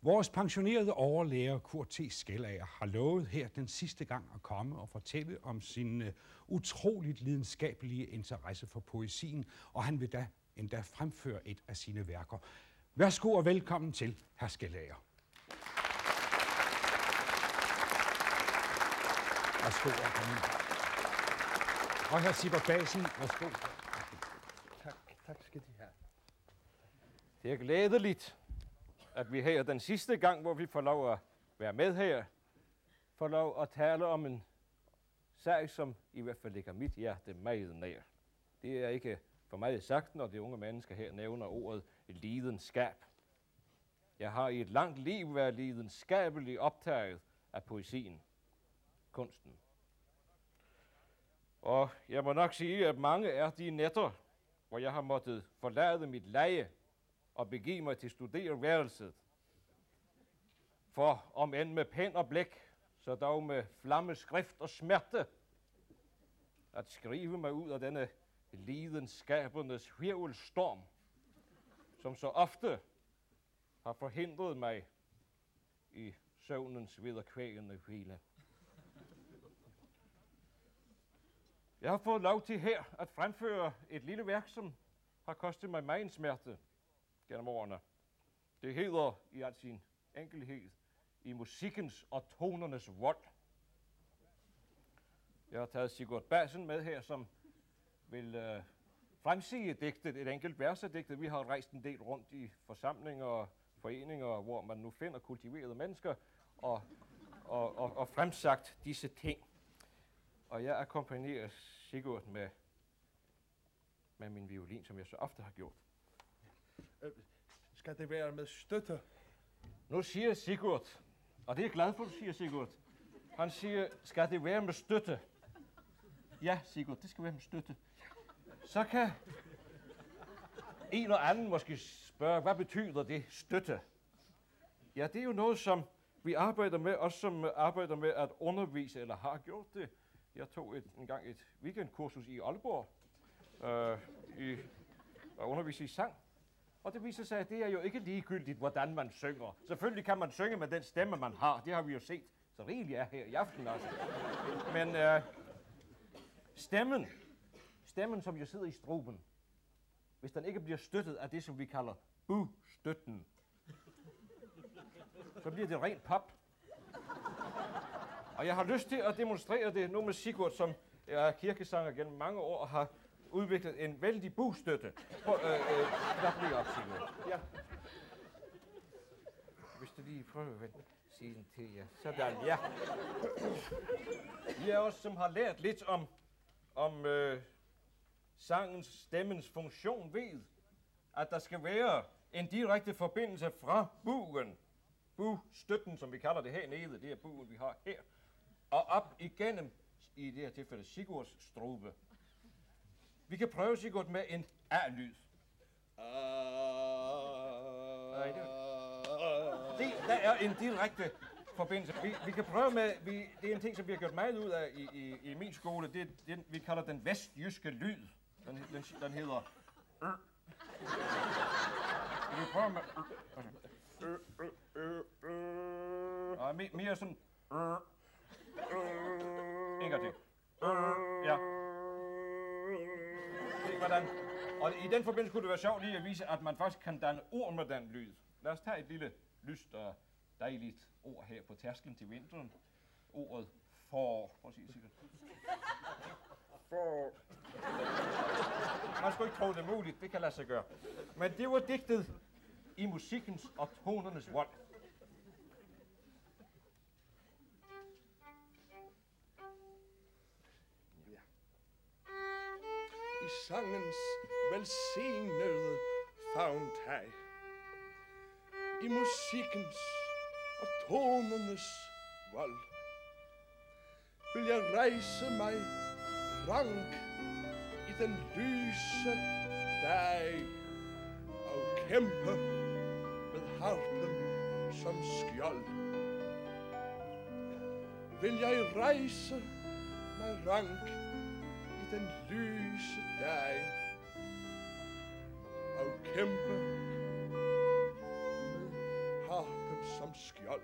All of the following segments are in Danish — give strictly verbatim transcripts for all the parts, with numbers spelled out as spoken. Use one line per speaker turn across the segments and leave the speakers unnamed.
Vores pensionerede overlærer Kurt T. Skellager har lovet her den sidste gang at komme og fortælle om sin uh, utroligt lidenskabelige interesse for poesien, og han vil da endda fremføre et af sine værker. Værsgo og velkommen til, hr. Skellager. Værsgo og komme. Og hr. Sibert Basen, værsgo.
Tak, tak skal de have.
Det er glædeligt, at vi her den sidste gang, hvor vi får lov at være med her, får lov at tale om en sag, som i hvert fald ligger mit hjerte meget nær. Det er ikke for meget sagt, når de unge mennesker her nævner ordet lidenskab. Jeg har i et langt liv været lidenskabeligt optaget af poesien, kunsten. Og jeg må nok sige, at mange er de nætter, hvor jeg har måttet forlade mit leje og begive mig til studerværelset. For om end med pen og blæk, så dog med flammeskrift og smerte, at skrive mig ud af denne lidenskabernes hvirvelstorm, som så ofte har forhindret mig i søvnens vederkvægende hvile. Jeg har fået lov til her at fremføre et lille værk, som har kostet mig megen smerte gennem årene. Det hedder i al sin enkelhed I musikkens og tonernes vold. Jeg har taget Sigurd Bassen med her, som vil øh, fremsige digtet, et enkelt vers af digtet. Vi har rejst en del rundt i forsamlinger og foreninger, hvor man nu finder kultiverede mennesker og, og, og, og fremsagt disse ting. Og jeg akkompagnerer Sigurd med, med min violin, som jeg så ofte har gjort.
Øh, skal det være med støtte?
Nu siger Sigurd, og det er jeg glad for, du siger, Sigurd. Han siger, skal det være med støtte? Ja, Sigurd, det skal være med støtte. Så kan en og anden måske spørge, hvad betyder det støtte? Ja, det er jo noget, som vi arbejder med, også som arbejder med at undervise, eller har gjort det. Jeg tog et, en gang et weekendkursus i Aalborg, øh, i, og undervise i sang. Og det viser sig, at det er jo ikke ligegyldigt, hvordan man synger. Selvfølgelig kan man synge med den stemme, man har. Det har vi jo set, så rigeligt er her i aften også. Men øh, stemmen, stemmen, som jo sidder i struben, hvis den ikke bliver støttet af det, som vi kalder bu-støtten, så bliver det rent pop. Og jeg har lyst til at demonstrere det nu med Sigurd, som er kirkesanger gennem mange år og har udviklet en vældig bu-støtte. Prøv, øh, øh, klap lige op, Sigurd. Ja. Hvis du lige prøver at sige den til jer. Sådan, ja. I er også, som har lært lidt om, om øh, sangens, stemmens funktion, ved, at der skal være en direkte forbindelse fra buen, bu-støtten, som vi kalder det hernede, det er buen, vi har her, og op igennem, i det her tilfælde, Sigurds strube. Vi kan prøve, Sigurd, med en A-lyd. Nej, det, det, der er en direkte forbindelse. Vi, vi kan prøve med, vi, det er en ting, som vi har gjort meget ud af i, i, i min skole, det er den, vi kalder den vestjyske lyd. Den, den, den hedder... Øh. Vi prøver med... Øh, øh, øh, øh. Og mere, mere sådan... Øh. En gang til. Øh. Ja. Hvordan? Og i den forbindelse kunne det være sjovt lige at vise, at man faktisk kan danne ord med den lyd. Lad os tage et lille lyst og dejligt ord her på tærsklen til vinteren. Ordet for. Prøv at sige det sikkert. For. Man skulle ikke tro det muligt, det kan lade sig gøre. Men det var digtet I musikkens og tonernes vold.
I sangens velsignede favntag, i musikkens og tonernes vold, vil jeg rejse mig rank i den lyse dag og kæmpe med harpen som skjold. Vil jeg rejse mig rank i den lyse dag og kæmpe med harpens som skjold.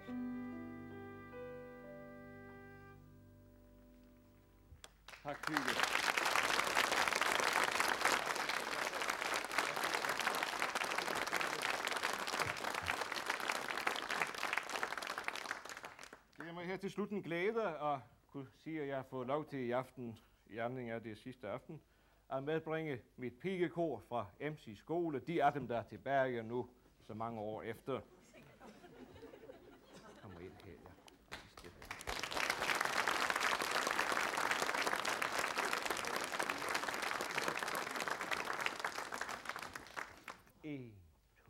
Tak, Hyge. Det er mig her til slut en glæde at kunne sige, at jeg har fået lov til i aften, i anledning af det sidste aften, at medbringe mit pigekor fra M C skole. De er dem, der er tilbage nu, så mange år efter. Kommer ind her, ja. En, to.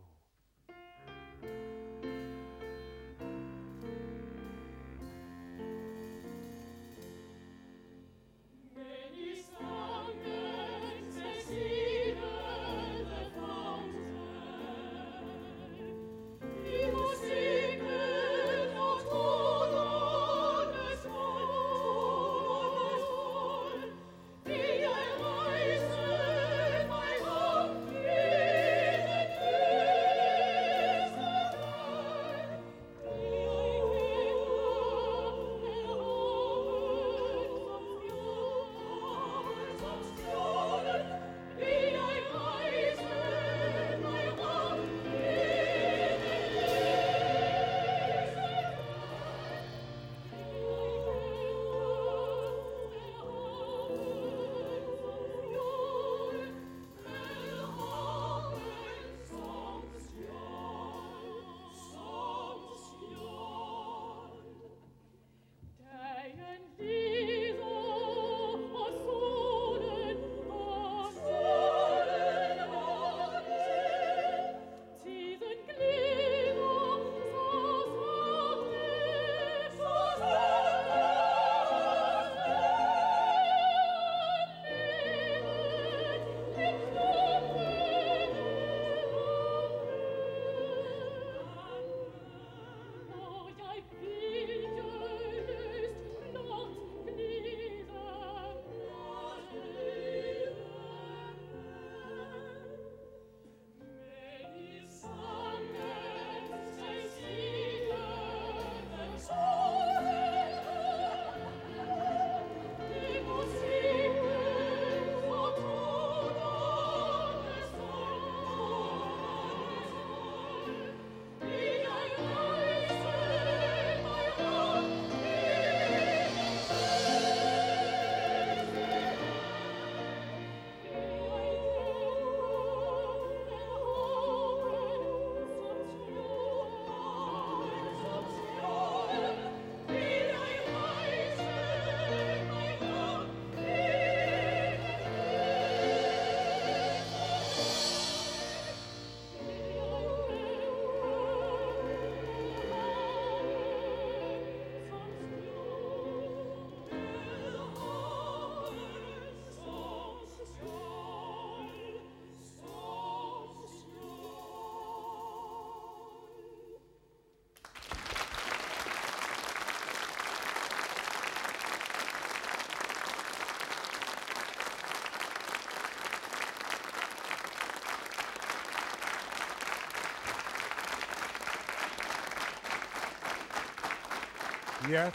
Ja.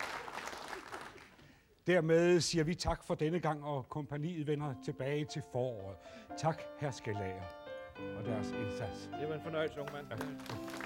Dermed siger vi tak for denne gang, og kompagniet vender tilbage til foråret. Tak, herr Skelager, og deres indsats.
Det var en fornøjelse, unge mand. Ja.